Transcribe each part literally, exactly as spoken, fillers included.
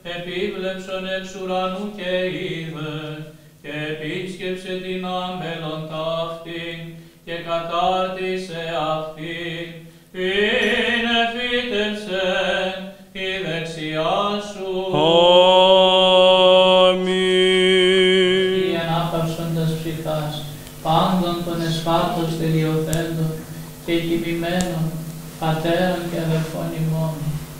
επίβλεψον εξ ουρανού και είδε, και επίσκεψε την άμπελον ταύτην, και κατάρτισε αυτήν, είναι φύτευσε η δεξιά σου. Αμήν. Η ανάπαυσοντας ψυχάς, πάντων των εσφάτων τελειοθέντων και κοιμημένων, πατέρων και αδελφών ημών,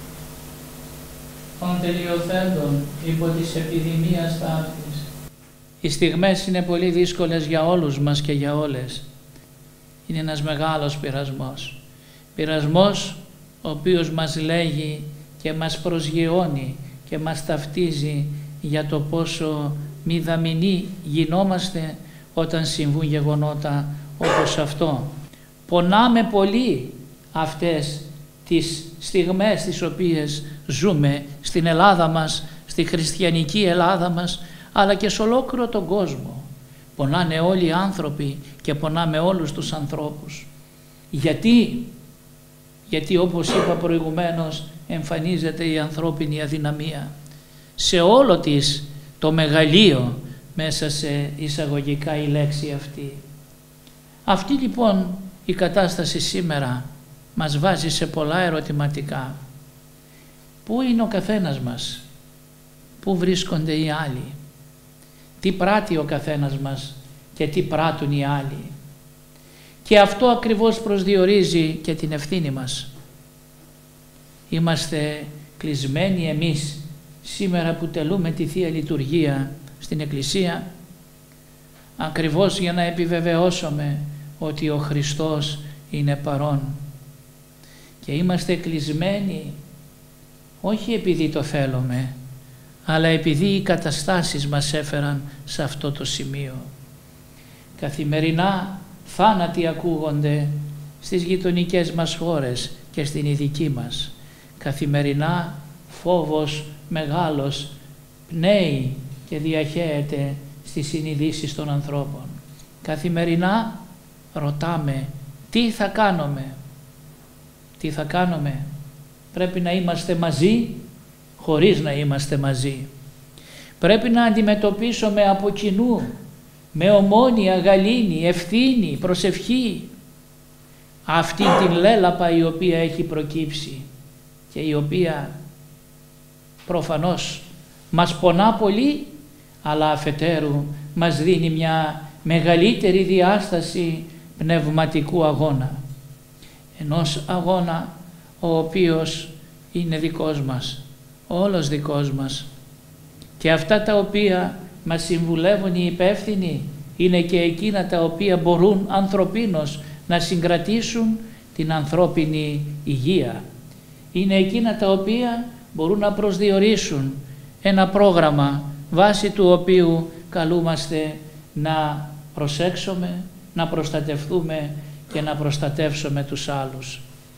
των τελειοθέντων υπό της επιδημίας ταύτης. Οι στιγμές είναι πολύ δύσκολες για όλους μας και για όλες. Είναι ένας μεγάλος πειρασμός. Πειρασμός ο οποίος μας λέγει και μας προσγειώνει και μας ταυτίζει για το πόσο μηδαμινοί γινόμαστε όταν συμβούν γεγονότα όπως αυτό. Πονάμε πολύ αυτές τις στιγμές τις οποίες ζούμε στην Ελλάδα μας, στη χριστιανική Ελλάδα μας, αλλά και σε ολόκληρο τον κόσμο. Πονάνε όλοι οι άνθρωποι και πονάμε όλους τους ανθρώπους. Γιατί, γιατί όπως είπα προηγουμένως, εμφανίζεται η ανθρώπινη αδυναμία σε όλο της το μεγαλείο, μέσα σε εισαγωγικά η λέξη αυτή. Αυτή λοιπόν η κατάσταση σήμερα μας βάζει σε πολλά ερωτηματικά. Πού είναι ο καθένας μας, πού βρίσκονται οι άλλοι, τι πράττει ο καθένας μας και τι πράττουν οι άλλοι. Και αυτό ακριβώς προσδιορίζει και την ευθύνη μας. Είμαστε κλεισμένοι εμείς σήμερα που τελούμε τη Θεία Λειτουργία στην Εκκλησία, ακριβώς για να επιβεβαιώσουμε ότι ο Χριστός είναι παρόν. Και είμαστε κλεισμένοι όχι επειδή το θέλουμε, αλλά επειδή οι καταστάσεις μας έφεραν σε αυτό το σημείο. Καθημερινά θάνατοι ακούγονται στις γειτονικές μας χώρες και στην ειδική μας. Καθημερινά φόβος μεγάλος πνέει και διαχέεται στις συνειδήσεις των ανθρώπων. Καθημερινά ρωτάμε τι θα κάνουμε, τι θα κάνουμε. Πρέπει να είμαστε μαζί χωρίς να είμαστε μαζί. Πρέπει να αντιμετωπίσουμε από κοινού με ομόνοια, γαλήνη, ευθύνη, προσευχή αυτή την λέλαπα η οποία έχει προκύψει και η οποία προφανώς μας πονά πολύ, αλλά αφετέρου μας δίνει μια μεγαλύτερη διάσταση πνευματικού αγώνα. Ενός αγώνα ο οποίος είναι δικός μας, όλος δικός μας. Και αυτά τα οποία μας συμβουλεύουν οι υπεύθυνοι είναι και εκείνα τα οποία μπορούν ανθρωπίνως να συγκρατήσουν την ανθρώπινη υγεία. Είναι εκείνα τα οποία μπορούν να προσδιορίσουν ένα πρόγραμμα βάσει του οποίου καλούμαστε να προσέξουμε, να προστατευτούμε και να προστατεύσουμε τους άλλους.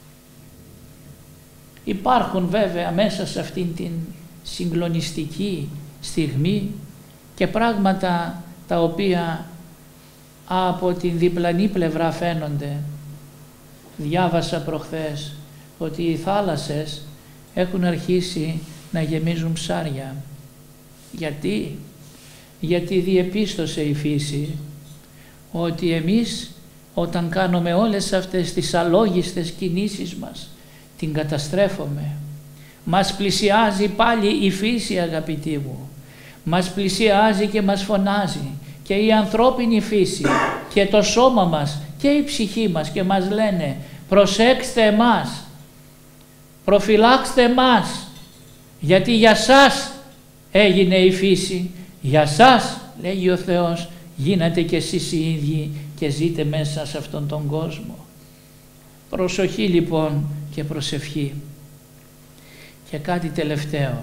Υπάρχουν βέβαια μέσα σε αυτήν την συγκλονιστική στιγμή και πράγματα τα οποία από την διπλανή πλευρά φαίνονται. Διάβασα προχθές ότι οι θάλασσες έχουν αρχίσει να γεμίζουν ψάρια. Γιατί? Γιατί διεπίστωσε η φύση ότι εμείς όταν κάνουμε όλες αυτές τις αλόγιστες κινήσεις μας την καταστρέφουμε. Μας πλησιάζει πάλι η φύση, αγαπητοί μου. Μας πλησιάζει και μας φωνάζει και η ανθρώπινη φύση και το σώμα μας και η ψυχή μας και μας λένε προσέξτε εμάς, προφυλάξτε εμάς, γιατί για σας έγινε η φύση, για σας λέγει ο Θεός γίνατε και εσείς οι ίδιοι και ζείτε μέσα σε αυτόν τον κόσμο. Προσοχή λοιπόν και προσευχή. Και κάτι τελευταίο.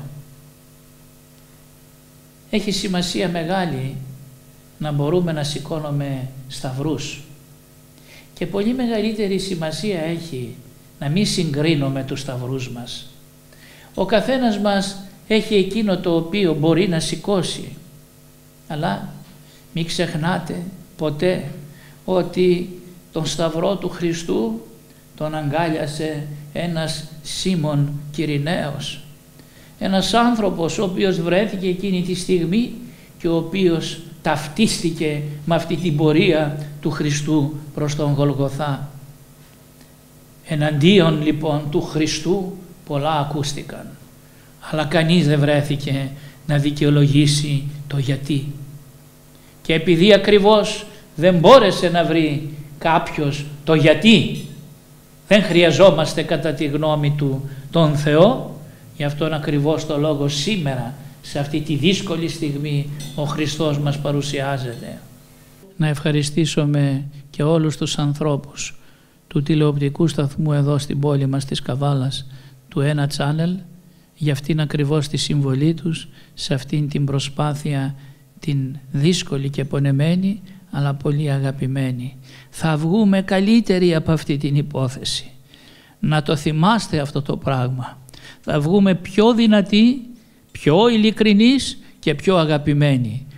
Έχει σημασία μεγάλη να μπορούμε να σηκώνουμε σταυρούς και πολύ μεγαλύτερη σημασία έχει να μην συγκρίνουμε τους σταυρούς μας. Ο καθένας μας έχει εκείνο το οποίο μπορεί να σηκώσει, αλλά μην ξεχνάτε ποτέ ότι τον σταυρό του Χριστού τον αγκάλιασε ένας Σίμων Κυριναίος, Ένας άνθρωπος ο οποίος βρέθηκε εκείνη τη στιγμή και ο οποίος ταυτίστηκε με αυτή την πορεία του Χριστού προς τον Γολγοθά. Εναντίον λοιπόν του Χριστού πολλά ακούστηκαν, αλλά κανείς δεν βρέθηκε να δικαιολογήσει το γιατί. Και επειδή ακριβώς δεν μπόρεσε να βρει κάποιος το γιατί, δεν χρειαζόμαστε κατά τη γνώμη του τον Θεό, γι' αυτόν ακριβώς το λόγο σήμερα σε αυτή τη δύσκολη στιγμή ο Χριστός μας παρουσιάζεται. Να ευχαριστήσουμε και όλους τους ανθρώπους του τηλεοπτικού σταθμού εδώ στην πόλη μας της Καβάλας, του ένα Channel, για αυτήν ακριβώς τη συμβολή τους σε αυτήν την προσπάθεια την δύσκολη και πονεμένη αλλά πολύ αγαπημένη. Θα βγούμε καλύτεροι από αυτή την υπόθεση. Να το θυμάστε αυτό το πράγμα. Θα βγούμε πιο δυνατοί, πιο ειλικρινείς και πιο αγαπημένοι.